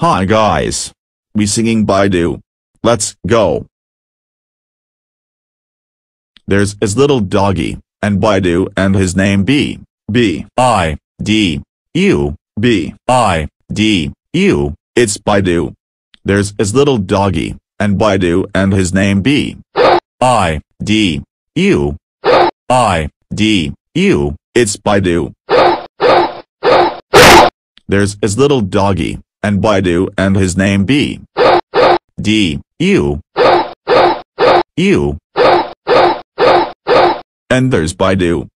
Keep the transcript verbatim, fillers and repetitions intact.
Hi guys. We singing Bidu. Let's go. There's his little doggy, and Bidu and his name B. B I D U B I D U. It's Bidu. There's his little doggy, and Bidu and his name B. I D U I D U. It's Bidu. There's his little doggy, and Bidu and his name B. D U U. And there's Bidu.